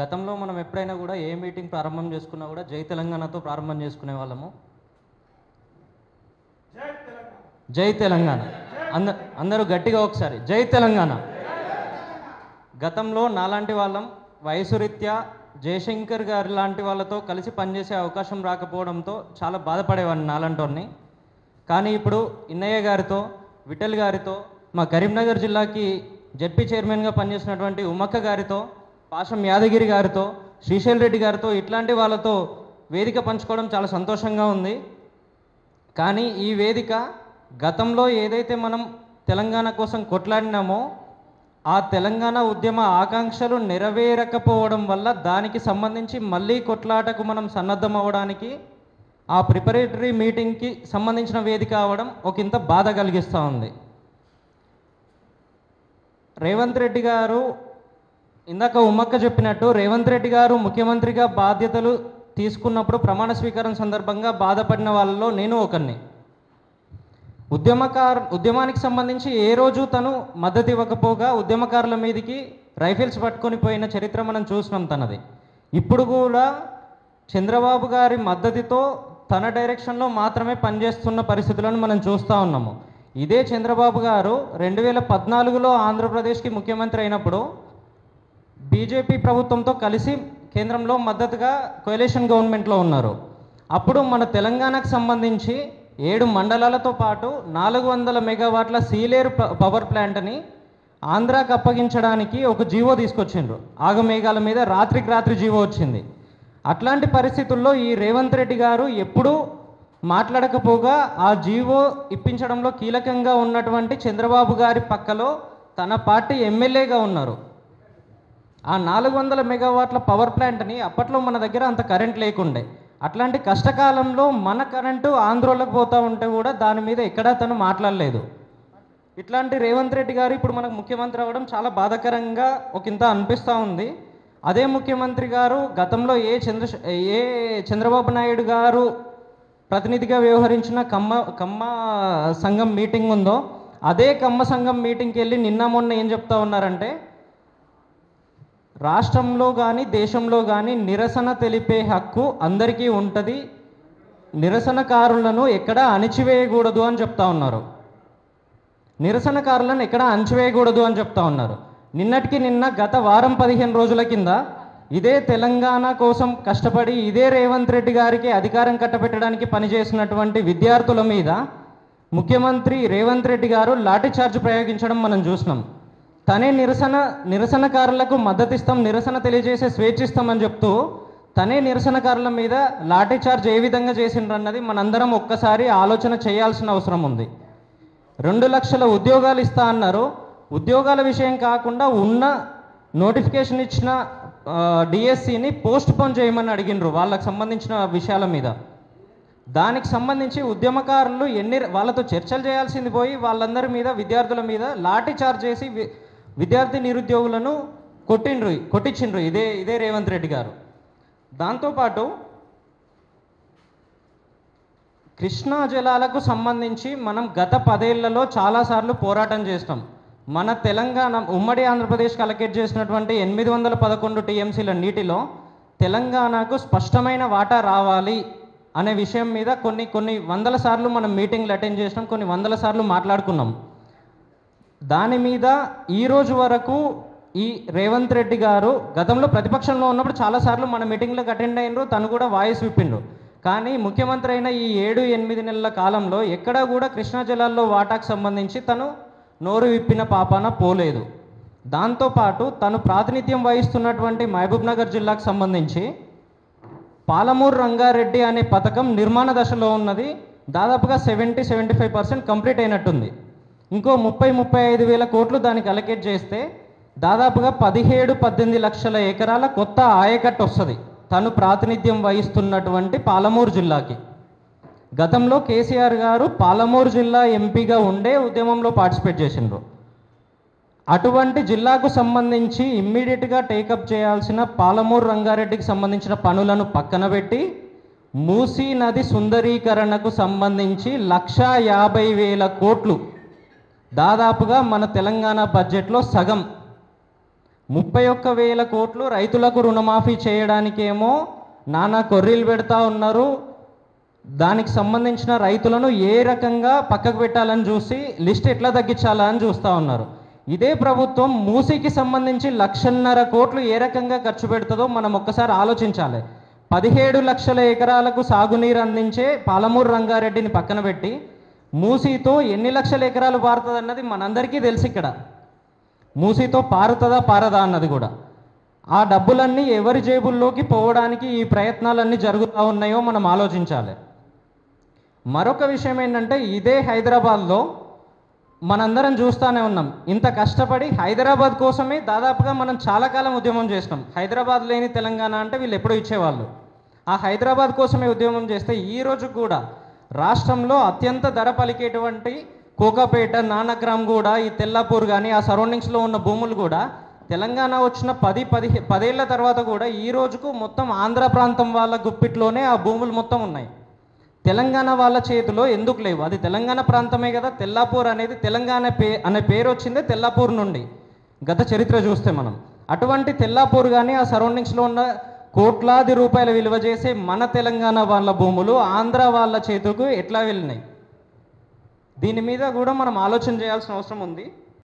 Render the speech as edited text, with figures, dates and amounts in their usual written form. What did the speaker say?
గతంలో మనం ఎప్పుడైనా కూడా ఏ మీటింగ్ ప్రారంభం చేసుకున్నా కూడా జై తెలంగాణతో ప్రారంభం చేసుకునే వాళ్ళము. జై తెలంగాణ అందరూ గట్టిగా ఒకసారి జై తెలంగాణ. గతంలో నాలాంటి వాళ్ళం వయసు రీత్యా జయశంకర్ గారి లాంటి వాళ్ళతో కలిసి పనిచేసే అవకాశం రాకపోవడంతో చాలా బాధపడేవాడిని నాలాంటి. కానీ ఇప్పుడు ఇన్నయ్య గారితో, విఠల్ గారితో, మా కరీంనగర్ జిల్లాకి జెడ్పీ చైర్మన్గా పనిచేసినటువంటి ఉమ్మక్క గారితో, పాషం యాదగిరి గారితో, శ్రీశైల్ రెడ్డి గారితో ఇట్లాంటి వాళ్ళతో వేదిక పంచుకోవడం చాలా సంతోషంగా ఉంది. కానీ ఈ వేదిక గతంలో ఏదైతే మనం తెలంగాణ కోసం కొట్లాడినామో ఆ తెలంగాణ ఉద్యమ ఆకాంక్షలు నెరవేరకపోవడం వల్ల దానికి సంబంధించి మళ్ళీ కొట్లాటకు మనం సన్నద్ధం అవ్వడానికి ఆ ప్రిపరేటరీ మీటింగ్కి సంబంధించిన వేదిక అవ్వడం ఒకంత బాధ కలిగిస్తూ ఉంది. రేవంత్ రెడ్డి గారు ఇందాక ఉమ్మక్క చెప్పినట్టు రేవంత్ రెడ్డి గారు ముఖ్యమంత్రిగా బాధ్యతలు తీసుకున్నప్పుడు స్వీకారం సందర్భంగా బాధపడిన వాళ్ళలో నేను ఒకరిని. ఉద్యమానికి సంబంధించి ఏ రోజు తను మద్దతు ఇవ్వకపోగా ఉద్యమకారుల మీదకి రైఫిల్స్ పట్టుకొని పోయిన చరిత్ర మనం చూసినాం తనది. ఇప్పుడు కూడా చంద్రబాబు గారి మద్దతుతో తన డైరెక్షన్లో మాత్రమే పనిచేస్తున్న పరిస్థితులను మనం చూస్తూ ఉన్నాము. ఇదే చంద్రబాబు గారు 2014లో ఆంధ్రప్రదేశ్కి ముఖ్యమంత్రి అయినప్పుడు బీజేపీ ప్రభుత్వంతో కలిసి కేంద్రంలో మద్దతుగా కోalition గవర్నమెంట్లో ఉన్నారు. అప్పుడు మన తెలంగాణకు సంబంధించి 7 మండలాలతో పాటు 400 మెగావాట్ల సీలేరు పవర్ ప్లాంట్ని ఆంధ్రాకి అప్పగించడానికి ఒక జీవో తీసుకొచ్చిండ్రు. ఆగమేఘాల మీద రాత్రికి రాత్రి జీవో వచ్చింది. అట్లాంటి పరిస్థితుల్లో ఈ రేవంత్ రెడ్డి గారు ఎప్పుడూ మాట్లాడకపోగా ఆ జీవో ఇప్పించడంలో కీలకంగా ఉన్నటువంటి చంద్రబాబు గారి పక్కలో తన పార్టీ ఎమ్మెల్యేగా ఉన్నారు. ఆ 400 మెగావాట్ల పవర్ ప్లాంట్ని అప్పట్లో మన దగ్గర అంత కరెంట్ లేకుండే. అట్లాంటి కష్టకాలంలో మన కరెంటు ఆంధ్రోలకు పోతూ ఉంటే కూడా దాని మీద ఎక్కడా తను మాట్లాడలేదు. ఇట్లాంటి రేవంత్ రెడ్డి గారు ఇప్పుడు మనకు ముఖ్యమంత్రి అవ్వడం చాలా బాధాకరంగా ఒకంత అనిపిస్తూ ఉంది. అదే ముఖ్యమంత్రి గారు గతంలో ఏ చంద్రబాబు నాయుడు గారు ప్రతినిధిగా వ్యవహరించిన కమ్మ సంఘం మీటింగ్ ఉందో అదే కమ్మ సంఘం మీటింగ్కి వెళ్ళి నిన్న మొన్న ఏం చెప్తా ఉన్నారంటే, రాష్ట్రంలో కానీ దేశంలో కానీ నిరసన తెలిపే హక్కు అందరికీ ఉంటుంది, నిరసనకారులను ఎక్కడా అణిచివేయకూడదు అని చెప్తా ఉన్నారు. నిరసనకారులను ఎక్కడా అణిచివేయకూడదు అని చెప్తా ఉన్నారు. నిన్నటికి నిన్న గత వారం 15 రోజుల కింద ఇదే తెలంగాణ కోసం కష్టపడి ఇదే రేవంత్ రెడ్డి గారికి అధికారం కట్టబెట్టడానికి పనిచేసినటువంటి విద్యార్థుల మీద ముఖ్యమంత్రి రేవంత్ రెడ్డి గారు లాఠీ చార్జ్ ప్రయోగించడం మనం చూసినాం. తనే నిరసనకారులకు మద్దతిస్తాం, నిరసన తెలియజేసే స్వేచ్ఛిస్తామని చెప్తూ తనే నిరసనకారుల మీద లాఠీ చార్జ్ ఏ విధంగా చేసిండ్రన్నది మనందరం ఒక్కసారి ఆలోచన చేయాల్సిన అవసరం ఉంది. 2 లక్షల ఉద్యోగాలు ఇస్తా అన్నారు. ఉద్యోగాల విషయం కాకుండా ఉన్న నోటిఫికేషన్ ఇచ్చిన డిఎస్సిని పోస్ట్ పోన్ చేయమని అడిగినరు వాళ్ళకు సంబంధించిన విషయాల మీద. దానికి సంబంధించి ఉద్యమకారులు వాళ్ళతో చర్చలు చేయాల్సింది పోయి వాళ్ళందరి మీద విద్యార్థుల మీద లాఠీ చార్జ్ చేసి విద్యార్థి నిరుద్యోగులను కొట్టించిండ్రు ఇదే రేవంత్ రెడ్డి గారు. దాంతోపాటు కృష్ణా జలాలకు సంబంధించి మనం గత 10 ఏళ్లలో చాలాసార్లు పోరాటం చేస్తాం. మన తెలంగాణ ఉమ్మడి ఆంధ్రప్రదేశ్కి అలకేట్ చేసినటువంటి 811 టీఎంసీల నీటిలో తెలంగాణకు స్పష్టమైన వాటా రావాలి అనే విషయం మీద కొన్ని వందల సార్లు మనం మీటింగ్లు అటెండ్ చేసినాం, కొన్ని వందల సార్లు మాట్లాడుకున్నాం. దాని మీద ఈరోజు వరకు ఈ రేవంత్ రెడ్డి గారు గతంలో ప్రతిపక్షంలో ఉన్నప్పుడు చాలాసార్లు మన మీటింగ్లకు అటెండ్ అయినరు, తను కూడా వాయిస్ విప్పిండ్రు. కానీ ముఖ్యమంత్రి అయిన ఈ 7-8 నెలల కాలంలో ఎక్కడా కూడా కృష్ణా జలాల్లో వాటాకు సంబంధించి తను నోరు విప్పిన పాపాన పోలేదు. దాంతోపాటు తను ప్రాతినిధ్యం వహిస్తున్నటువంటి మహబూబ్ నగర్ జిల్లాకు సంబంధించి పాలమూరు రంగారెడ్డి అనే పథకం నిర్మాణ దశలో ఉన్నది. దాదాపుగా 70-75% కంప్లీట్ అయినట్టుంది. ఇంకో 30-35 వేల కోట్లు దానికి అలకేట్ చేస్తే దాదాపుగా 17-18 లక్షల ఎకరాల కొత్త ఆయకట్టు వస్తుంది తను ప్రాతినిధ్యం వహిస్తున్నటువంటి పాలమూరు జిల్లాకి. గతంలో కేసీఆర్ గారు పాలమూరు జిల్లా ఎంపీగా ఉండే ఉద్యమంలో పార్టిసిపేట్ చేసిండ్రు. అటువంటి జిల్లాకు సంబంధించి ఇమ్మీడియట్గా టేకప్ చేయాల్సిన పాలమూరు రంగారెడ్డికి సంబంధించిన పనులను పక్కన పెట్టి మూసీ నది సుందరీకరణకు సంబంధించి 1,50,000 కోట్లు దాదాపుగా మన తెలంగాణ బడ్జెట్లో సగం 31,000 కోట్లు రైతులకు రుణమాఫీ చేయడానికేమో నానా కొర్రీలు పెడతా ఉన్నారు. దానికి సంబంధించిన రైతులను ఏ రకంగా పక్కకు పెట్టాలని చూసి లిస్ట్ ఎట్లా తగ్గించాలా అని చూస్తూ ఉన్నారు. ఇదే ప్రభుత్వం మూసీకి సంబంధించి 1,50,000 కోట్లు ఏ రకంగా ఖర్చు పెడుతుందో మనం ఒక్కసారి ఆలోచించాలి. 17 లక్షల ఎకరాలకు సాగునీరు అందించే పాలమూరు రంగారెడ్డిని పక్కన పెట్టి మూసీతో ఎన్ని లక్షల ఎకరాలు పారుతుంది అన్నది మనందరికీ తెలుసు. ఇక్కడ మూసీతో పారుతుందా పారదా అన్నది కూడా. ఆ డబ్బులన్నీ ఎవరి జేబుల్లోకి పోవడానికి ఈ ప్రయత్నాలన్నీ జరుగుతూ ఉన్నాయో మనం ఆలోచించాలి. మరొక విషయం ఏంటంటే, ఇదే హైదరాబాద్లో మనందరం చూస్తూనే ఉన్నాం. ఇంత కష్టపడి హైదరాబాద్ కోసమే దాదాపుగా మనం చాలా కాలం ఉద్యమం చేసినాం. హైదరాబాద్ లేని తెలంగాణ అంటే వీళ్ళు ఎప్పుడూ ఇచ్చేవాళ్ళు. ఆ హైదరాబాద్ కోసమే ఉద్యమం చేస్తే ఈరోజు కూడా రాష్ట్రంలో అత్యంత ధర పలికేటువంటి కోకాపేట, నానక్రామ్గూడ, ఈ తెల్లాపూర్ కానీ ఆ సరౌండింగ్స్లో ఉన్న భూములు కూడా తెలంగాణ వచ్చిన 10 ఏళ్ల తర్వాత కూడా ఈ రోజుకు మొత్తం ఆంధ్ర ప్రాంతం వాళ్ళ గుప్పిట్లోనే ఆ భూములు మొత్తం ఉన్నాయి. తెలంగాణ వాళ్ళ చేతిలో ఎందుకు లేవు? అది తెలంగాణ ప్రాంతమే కదా. తెల్లాపూర్ అనేది తెలంగాణ అనే పేరు వచ్చిందే తెల్లాపూర్ నుండి, గత చరిత్ర చూస్తే మనం. అటువంటి తెల్లాపూర్ కానీ ఆ సరౌండింగ్స్లో ఉన్న కోట్లాది రూపాయల విలువ చేసే మన తెలంగాణ వాళ్ళ భూములు ఆంధ్ర వాళ్ళ చేతులకు ఎట్లా వెళ్ళినాయి? దీని మీద కూడా మనం ఆలోచన చేయాల్సిన అవసరం ఉంది.